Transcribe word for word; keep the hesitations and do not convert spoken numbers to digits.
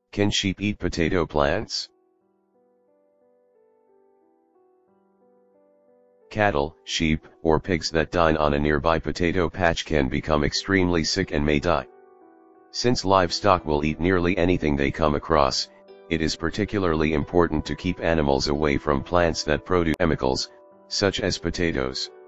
Can sheep eat potato plants? Cattle, sheep, or pigs that dine on a nearby potato patch can become extremely sick and may die. Since livestock will eat nearly anything they come across, it is particularly important to keep animals away from plants that produce chemicals, such as potatoes.